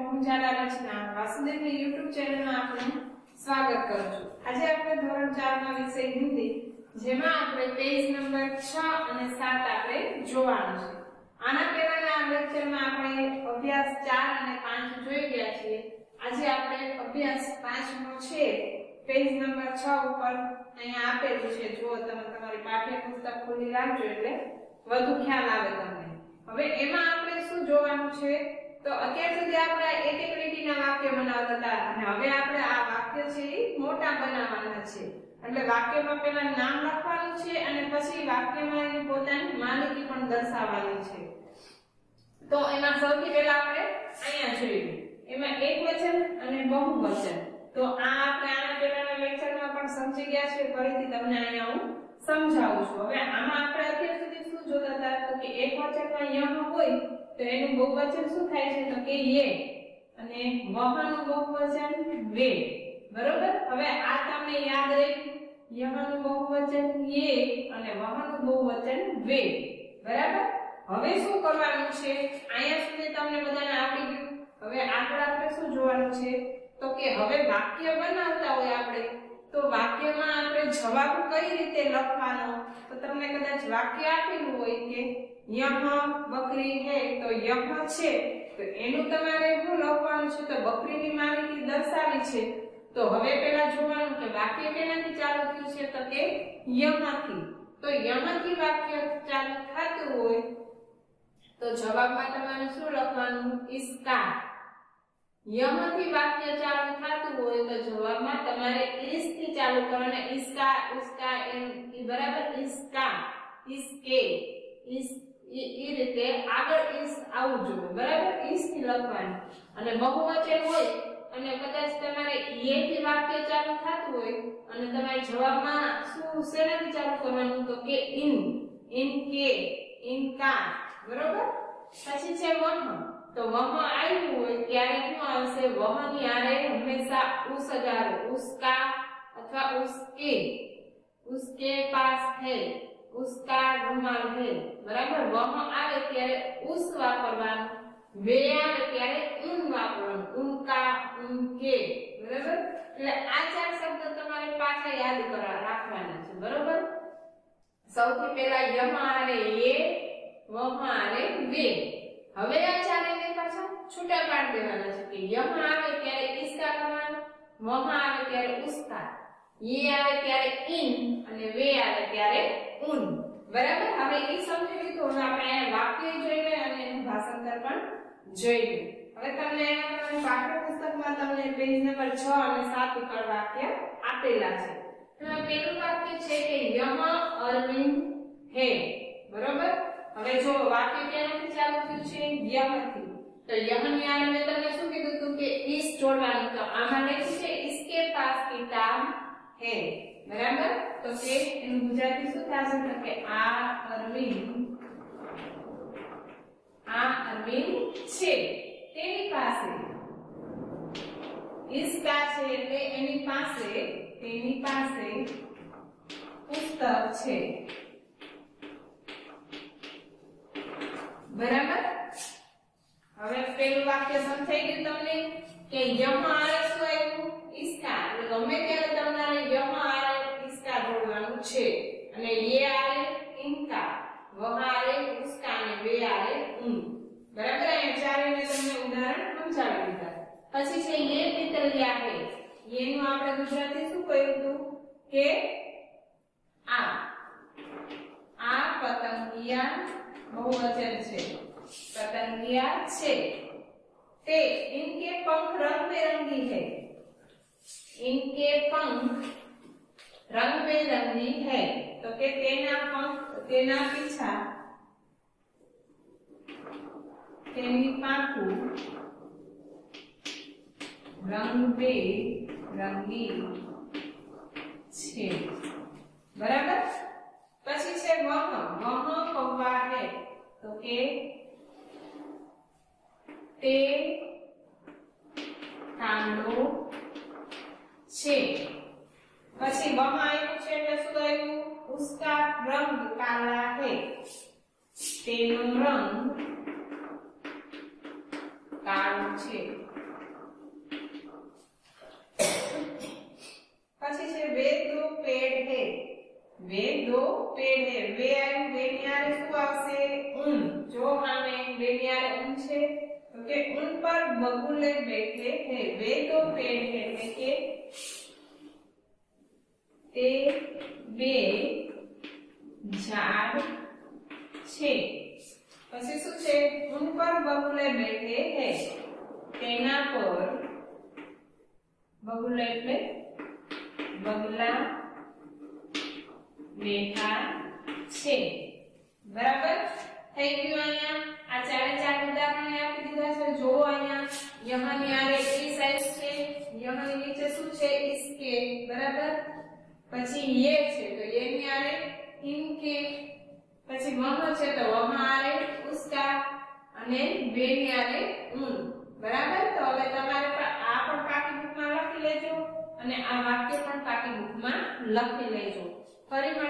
હું ઝાલા રચના વાસુદેવની YouTube ચેનલમાં આપનું સ્વાગત કરું છું। આજે આપણે ધોરણ 4 ના વિષય હિન્દી જેમાં આપણે પેજ નંબર 6 અને 7 આપણે જોવાનું છે। આના પહેલાના લેક્ચરમાં આપણે અભ્યાસ 4 અને 5 જોઈ ગયા છીએ। આજે આપણે અભ્યાસ 5 નો છે પેજ નંબર 6 ઉપર અહીંયા આપેલું છે। જો તમે તમારી પાઠ્યપુસ્તક ખોલી રાખજો એટલે વધુ ખ્યાલ આવે તમને। હવે એમાં આપણે શું જોવાનું છે તો અત્યાર સુધી આપણે એક એક લીટીના વાક્ય બનાવતા હતા અને હવે આપણે આ વાક્ય છે એ મોટા બનાવવાના છે। એટલે વાક્યમાં પહેલા નામ લખવાનું છે અને પછી વાક્યમાં એની પોતાની માલિકી પણ દર્શાવવાની છે। તો એમાં સૌથી પહેલા આપણે અહીંયા જોઈએ એમાં એકવચન અને બહુવચન। તો આ આપણે આના પહેલાના લેક્ચરમાં પણ સમજી ગયા છે, ફરીથી તમને અહીંયા હું સમજાવું છું। હવે આમાં આપણે અત્યાર સુધી શું જોતા હતા તો કે એકવચનમાં યહ હોય તો એનું બહુવચન શું થાય છે તો કે યે અને વહનું બહુવચન વે। બરોબર, હવે આ તમને યાદ રાખ્યું, યહનું બહુવચન યે અને વહનું બહુવચન વે। બરાબર, હવે શું કરવાનું છે અહીંયા સુધી તમને બધાને આવડી ગયું। હવે આગળ આપણે શું જોવાનું છે તો કે હવે વાક્ય બનાવતા હોય આપણે તો વાક્યમાં આપણે જવાબ કઈ રીતે લખવાનો તો તમને કદાચ વાક્ય આપેલું હોય કે યહ બકરી હે તો યહ છે તો એનું તમારે શું લખવાનું છે તો બકરીની માલિકી દર્શાવી છે। તો હવે પહેલા જોવાનું કે વાક્ય કેનાથી ચાલુ થયું છે તો કે યહથી। તો યહથી વાક્ય ચાલુ થતું હોય તો જવાબમાં તમારે શું લખવાનું ઇસકા। યહથી વાક્ય ચાલુ થતું હોય તો જવાબમાં તમારે ઇસ થી ચાલુ કરવાના। ઇસકા, ઉસકા એમ બરાબર, ઇસકા, ઇસકે, ઇસ એ રીતે આગળ ઇસ આવું જોઈએ। બરાબર, ઇસ થી લખવાનું। અને બહુવચન હોય અને કદાચ તમારે યે થી વાક્ય ચાલુ થતું હોય અને તમારે જવાબમાં શું શેનાથી ચાલુ કરવાનું તો કે ઇન, ઇનકે, ઇનકા। બરોબર, પછી છે વહ। તો વહ આવ્યું હોય ત્યારે શું આવશે વહની આરે હંમેશા ઉસ જ આવે। ઉસકા અથવા ઉસકે, ઉસકે પાસ है, उसका रुमाल है। बराबर, वह આવે ત્યારે ઉસ વાપરવાનું, વે આવે ત્યારે ઉન વાપરવાનું, ઉનકા, ઉનકે। બરાબર, એટલે આ ચાર શબ્દ તમારે પાછા યાદ રાખવાના છે। બરોબર, સૌથી પહેલા યહ આરે યે, વહ આરે વે। હવે આ ચારેને પાછા છૂટા પાડી દેવાના છે કે યહ આવે ત્યારે ઇસકા કરવાનું, વહ આવે ત્યારે ઉસકા, યે આવે ત્યારે ઇન અને વે આવે ત્યારે ઉન। બરાબર, હવે એ સમજી લીધું। હવે આપણે આ વાક્ય જોઈ લઈએ અને એનું ભાષાંતર પણ જોઈ લઈએ। હવે તમને તમારી પાઠ્યપુસ્તકમાં તમને પેજ નંબર 6 અને 7 ઉપર વાક્ય આપેલા છે। તો પહેલું વાક્ય છે કે યહ અરવિંદ હે। બરોબર, હવે જો વાક્ય ક્યાંથી ચાલુ થયું છે યહથી। તો યહની આરે મેં તમને શું કીધું હતું કે ઇસ જોડવાનું। તો આમાં લખ્યું છે ઇસકે પાસ કિતાબ હે। બરાબર, તો કે એનું ગુજરાતી શું થશે તો કે આ અરવિંદ છે તેની પાસે। ઇસકા છે એટલે એની પાસે, તેની પાસે પુસ્તક છે। બરાબર, હવે પેલું વાક્ય સમજાઈ ગયું તમને કે યહ આરે શું આવ્યું ઇસકા। એટલે ગમે ત્યારે તમારે યહ આરે ઇસકા જોડવાનું છે અને યે આરે ઇનકા, વહ આરે ઉસકા અને વે આરે ઉન। બરાબર, અહીંયા ચારેને તમને ઉદાહરણ સમજાવી દીધા। પછી છે યે તિતલિયા હે। યેનું આપણે ગુજરાતી શું કહ્યું હતું કે આ પતંગિયા બહુવચન છે, पतंगिया છે। તે इनके पंख रंग बेरंगी है, इनके पंख रंग बेरंगी है। तो के तेना पंख, तेना पीछा, તેની પાંખું રંગબેરંગી છે। બરાબર, પછી છે વહ કૌવા હે। તો કે તે કાંડો છે। પછી વહ આવ્યું છે એટલે શું આવ્યું ઉસકા રંગ કાલા હે। તેનો રંગ કાળો છે। पेड़ है वे आयु वे ની આરે શું આવશે ઉન જો સામે वे ની આરે ઉન છે તો કે उन पर बगुले बैठे हैं वे तो पेड़ है એટલે કે તે બે ઝાડ છે પછી શું છે उन पर बगुले बैठे हैं તેના પર બગુલા એટલે બગલા બેઠા છે બરાબર થઈ ગયું અહીંયા આ ચારે ચાર ઉદાહરણો આપી દીધા છે જો અહીંયા यहाँ ની આરે એ સાઈઝ છે यहाँ ની નીચે શું છે इसके બરાબર પછી ये છે તો ये ની આરે इनके પછી वह છે તો वहां આરે उसका અને वे ની આરે उन બરાબર તો હવે તમારે આ પણ પાકી બુકમાં લખી લેજો અને આ વાક્ય પણ પાકી બુકમાં લખી લેજો ફરી